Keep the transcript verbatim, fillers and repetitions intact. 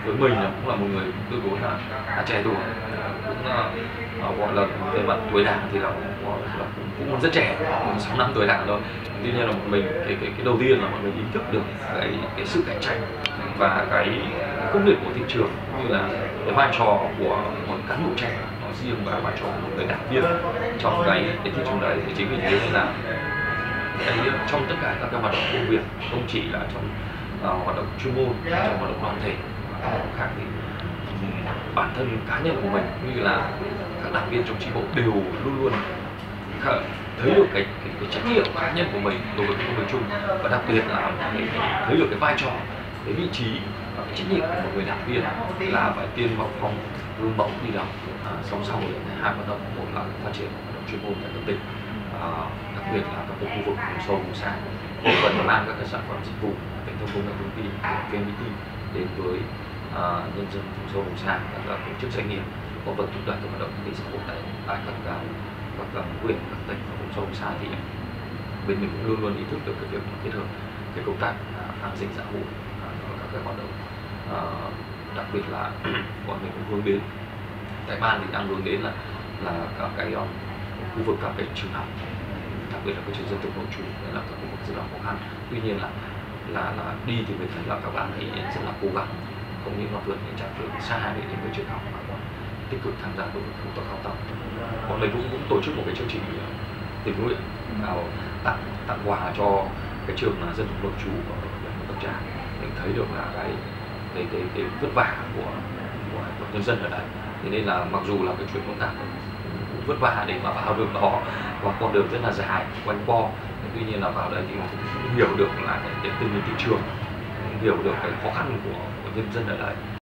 với mình là cũng là một người tương đối là, là trẻ tuổi, cũng uh, gọi là về mặt tuổi đảng thì là, là cũng, cũng rất trẻ, sáu năm tuổi đảng thôi. Tuy nhiên là một mình cái cái cái đầu tiên là mọi người ý thức được cái cái sự cạnh tranh và cái công việc của thị trường, cũng như là cái vai trò của một cán bộ trẻ nói riêng và vai trò của một người đảng viên trong cái, cái thị trường đấy. Thì chính vì thế nên là cái trong tất cả các cái hoạt động công việc, không chỉ là trong uh, hoạt động chuyên môn, trong hoạt động đoàn thể và hoạt động khác, thì um, bản thân cá nhân của mình cũng như là các đảng viên trong chi bộ đều luôn luôn thấy được cái, cái, cái trách nhiệm cá nhân của mình đối với công việc chung, và đặc biệt là cái, thấy được cái vai trò, cái vị trí và cái trách nhiệm của một người đảng viên là phải tiên phong phong gương mẫu đi đầu à, song song với hai hoạt động, một là phát triển hoạt động chuyên môn tại cấp tỉnh, à, đặc biệt là các cái khu vực vùng sâu vùng xa, cần mang các cái sản phẩm dịch vụ về thông công nghệ thông tin, vê en pê tê đến với à, nhân dân vùng sâu vùng xa, các tổ chức doanh nghiệp có phần thúc đẩy các hoạt động kinh tế xã hội tại tại các cái các các huyện, các tỉnh và vùng sâu vùng xa. Thì bên mình cũng luôn luôn ý thức được cái việc kết hợp cái công tác an sinh xã hội, các cái hoạt động, à, đặc biệt là bọn mình cũng hướng đến, tại ban thì đang hướng đến là là các cái um, khu vực, các cái trường học, đặc biệt là cái trường dân tộc nội trú, đấy là các khu vực rất là khó khăn. Tuy nhiên là là là đi thì mình thấy là các bạn ấy rất là cố gắng, không những là vượt những chặng đường xa để đến với trường học mà còn tích cực tham gia vào công tác học tập. Bọn mình cũng, cũng tổ chức một cái chương trình tình nguyện vào tặng tặng quà cho cái trường dân tộc nội trú của huyện Tân Trà. Mình thấy được là cái cái cái, cái vất vả của, của của nhân dân ở đây. Thế nên là mặc dù là cái chuyện công tác cũng vất vả để mà vào được đó, và con đường rất là dài quanh co, tuy nhiên là vào đây thì cũng hiểu được là cái, cái tình hình thị trường, hiểu được cái khó khăn của, của nhân dân ở đây.